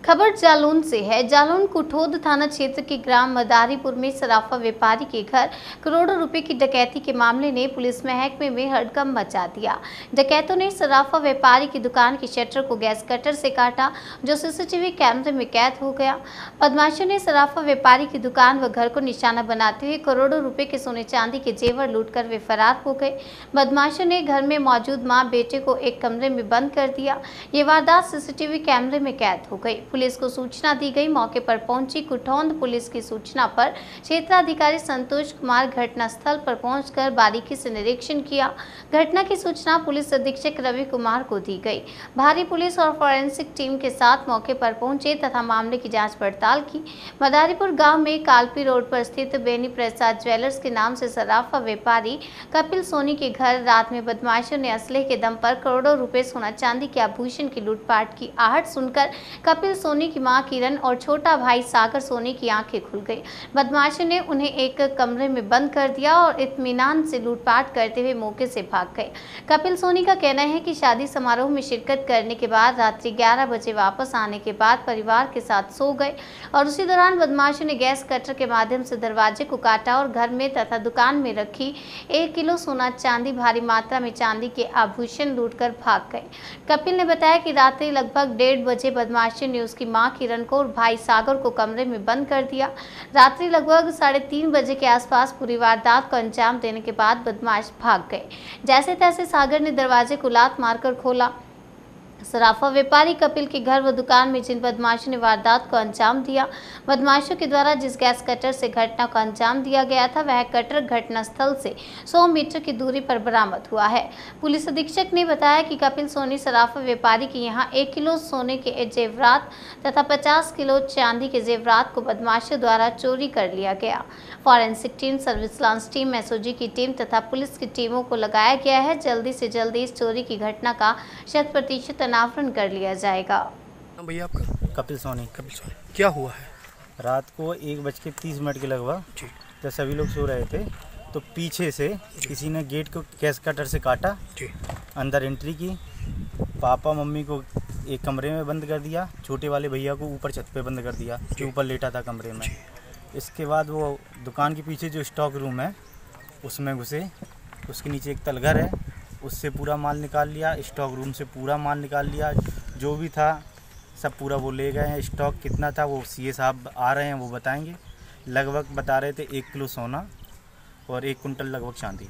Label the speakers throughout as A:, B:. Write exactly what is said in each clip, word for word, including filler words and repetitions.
A: खबर जालौन से है। जालौन कुठोद थाना क्षेत्र के ग्राम मदारीपुर में सराफा व्यापारी के घर करोड़ों रुपए की डकैती के मामले ने पुलिस महकमे में हड़कंप मचा दिया। डकैतों ने सराफा व्यापारी की दुकान की शटर को गैस कटर से काटा, जो सीसीटीवी कैमरे में कैद हो गया। बदमाशों ने सराफा व्यापारी की दुकान व घर को निशाना बनाते हुए करोड़ों रुपए के सोने चांदी के जेवर लूटकर वे फरार हो गए। बदमाशों ने घर में मौजूद मां बेटे को एक कमरे में बंद कर दिया। ये वारदात सीसीटीवी कैमरे में कैद हो गई। पुलिस को सूचना दी गई। मौके पर पहुंची कुठौंद पुलिस की सूचना पर क्षेत्राधिकारी संतोष कुमार घटनास्थल पर पहुंचकर बारीकी से निरीक्षण किया। घटना की सूचना पुलिस अधीक्षक रवि कुमार को दी गई। भारी पुलिस और फॉरेंसिक टीम के साथ मौके पर पहुंचे तथा मामले की जांच पड़ताल की। मदारीपुर गांव में कालपी रोड पर स्थित बेनी प्रसाद ज्वेलर्स के नाम से सराफा व्यापारी कपिल सोनी के घर रात में बदमाशों ने असलहे के दम पर करोड़ों रुपए सोना चांदी के आभूषण की लूटपाट की। आहट सुनकर कपिल सोनी की मां किरण और छोटा भाई सागर सोनी की आंखें खुल गई। बदमाशों ने उन्हें एक कमरे में बंद कर दिया और इत्मीनान से लूटपाट करते हुए मौके से भाग गए। कपिल सोनी का कहना है कि शादी समारोह में शिरकत करने के बाद रात्रि ग्यारह बजे वापस आने के बाद परिवार के साथ सो गए और उसी दौरान बदमाशों ने गैस कटर के माध्यम से दरवाजे को काटा और घर में तथा दुकान में रखी एक किलो सोना चांदी भारी मात्रा में चांदी के आभूषण लूटकर भाग गए। कपिल ने बताया कि रात्रि लगभग डेढ़ बजे बदमाशों ने उसकी मां किरण को और भाई सागर को कमरे में बंद कर दिया। रात्रि लगभग साढ़े तीन बजे के आसपास पूरी वारदात को अंजाम देने के बाद बदमाश भाग गए। जैसे तैसे सागर ने दरवाजे को लात मारकर खोला। सराफा व्यापारी कपिल के घर व दुकान में जिन बदमाशों ने वारदात को अंजाम दिया, बदमाशों के द्वारा जिस गैस कटर से घटना को अंजाम दिया गया था, वह कटर घटनास्थल से सौ मीटर की दूरी पर बरामद हुआ है। पुलिस अधीक्षक ने बताया कि कपिल सोनी सराफा व्यापारी के यहाँ एक किलो सोने के जेवरात तथा पचास किलो चांदी के जेवरात को बदमाशों द्वारा चोरी कर लिया गया। Forensic team, surveillance team, SOG की टीम तथा पुलिस की टीमों को लगाया गया है। जल्दी से जल्दी इस चोरी की घटना का शत प्रतिशत अनावरण कर लिया जाएगा।
B: भैया आपका?
C: कपिल सोनी।
B: कपिल सोनी, क्या हुआ है?
C: रात को एक बज के तीस मिनट के लगभग जब सभी लोग सो रहे थे तो पीछे से किसी ने गेट को गैस कटर से काटा, अंदर एंट्री की, पापा मम्मी को एक कमरे में बंद कर दिया, छोटे वाले भैया को ऊपर छत पे बंद कर दिया जो ऊपर लेटा था कमरे में। इसके बाद वो दुकान के पीछे जो स्टॉक रूम है उसमें घुसे, उसके नीचे एक तलघर है, उससे पूरा माल निकाल लिया, स्टॉक रूम से पूरा माल निकाल लिया, जो भी था सब पूरा वो ले गए हैं। स्टॉक कितना था वो सीए साहब आ रहे हैं, वो बताएंगे। लगभग बता रहे थे एक किलो सोना और एक कुंटल लगभग चांदी।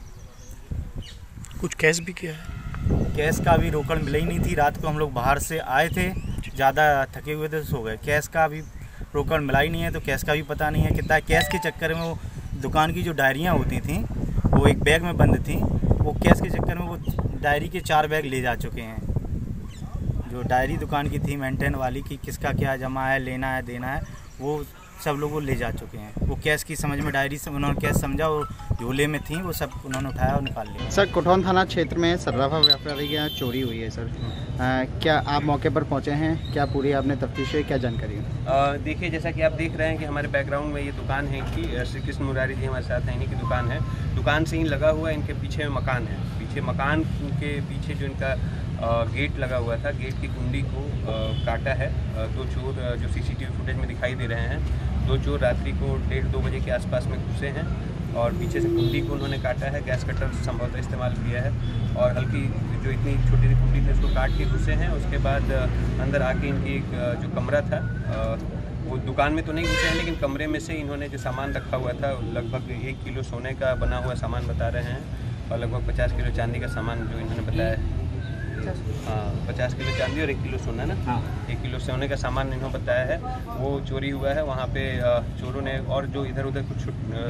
B: कुछ कैश भी किया है?
C: कैश का अभी रोकड़ मिला ही नहीं थी। रात को हम लोग बाहर से आए थे, ज़्यादा थके हुए थे, सो गए। कैश का अभी रोकड़ मिला ही नहीं है तो कैश का भी पता नहीं है कितना। कैश के चक्कर में वो दुकान की जो डायरियाँ होती थी वो एक बैग में बंद थी, वो कैश के चक्कर में वो डायरी के चार बैग ले जा चुके हैं। जो डायरी दुकान की थी मेंटेन वाली कि किसका क्या जमा है, लेना है, देना है, वो सब लोग वो ले जा चुके हैं। वो कैश की समझ में डायरी से उन्होंने कैश समझा और झोले में थी वो सब उन्होंने उठाया और निकाल लिया।
D: सर, कुठौंद थाना क्षेत्र में सराफा व्यापारी के यहाँ चोरी हुई है सर, आ, क्या आप मौके पर पहुँचे हैं? क्या पूरी आपने तफ्तीश है, क्या जानकारी है?
E: देखिए, जैसा कि आप देख रहे हैं कि हमारे बैकग्राउंड में ये दुकान है कि श्री कृष्ण मुरारी जी हमारे साथ हैं, इन्हीं की दुकान है। दुकान से ही लगा हुआ है, इनके पीछे मकान है। पीछे मकान के पीछे जो इनका गेट लगा हुआ था, गेट की कुंडी को काटा है। दो चोर जो सीसीटीवी फुटेज में दिखाई दे रहे हैं, दो चोर रात्रि को डेढ़ दो बजे के आसपास में घुसे हैं और पीछे से कुंडी को उन्होंने काटा है। गैस कटर संभवतः इस्तेमाल किया है और हल्की जो इतनी छोटी सी कुंडी थी उसको काट के घुसे हैं। उसके बाद अंदर आके इनकी एक जो कमरा था, वो दुकान में तो नहीं घुसे हैं लेकिन कमरे में से इन्होंने जो सामान रखा हुआ था, लगभग एक किलो सोने का बना हुआ सामान बता रहे हैं और लगभग पचास किलो चांदी का सामान जो इन्होंने बताया। हाँ, पचास किलो चांदी और एक किलो सोना ना, हाँ, एक किलो सोने का सामान इन्होंने बताया है, वो चोरी हुआ है। वहाँ पे चोरों ने और जो इधर उधर कुछ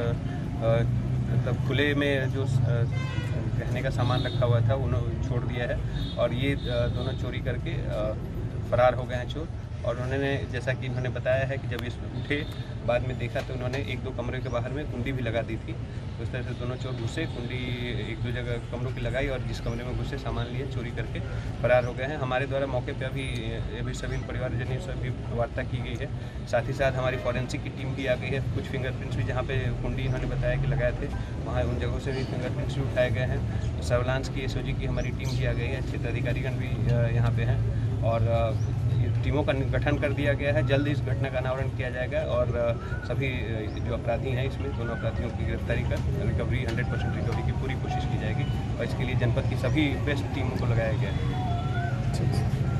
E: मतलब खुले में जो कहने का सामान रखा हुआ था उन्होंने छोड़ दिया है और ये दोनों चोरी करके फरार हो गए हैं चोर। और उन्होंने, जैसा कि इन्होंने बताया है कि जब इस उठे बाद में देखा तो उन्होंने एक दो कमरे के बाहर में कुंडी भी लगा दी थी। उस तरह से दोनों चोर घुसे, कुंडी एक दो जगह कमरों की लगाई और जिस कमरे में घुसे सामान लिए, चोरी करके फरार हो गए हैं। हमारे द्वारा मौके पे अभी अभी सभी परिवारजनों से भी वार्ता की गई है। साथ ही साथ हमारी फॉरेंसिक की टीम भी आ गई है। कुछ फिंगरप्रिंट्स भी जहाँ पे कुंडी इन्होंने बताया कि लगाए थे वहाँ उन जगहों से भी फिंगरप्रिंट्स भी उठाए गए हैं। सर्विलांस की एसओजी की हमारी टीम भी आ गई है, क्षेत्र अधिकारीगण भी यहाँ पे हैं और टीमों का गठन कर दिया गया है। जल्द इस घटना का अनावरण किया जाएगा और सभी जो अपराधी हैं इसमें दोनों अपराधियों की गिरफ्तारी कर रिकवरी हंड्रेड परसेंट रिकवरी की पूरी कोशिश की जाएगी और इसके लिए जनपद की सभी बेस्ट टीमों को लगाया गया है।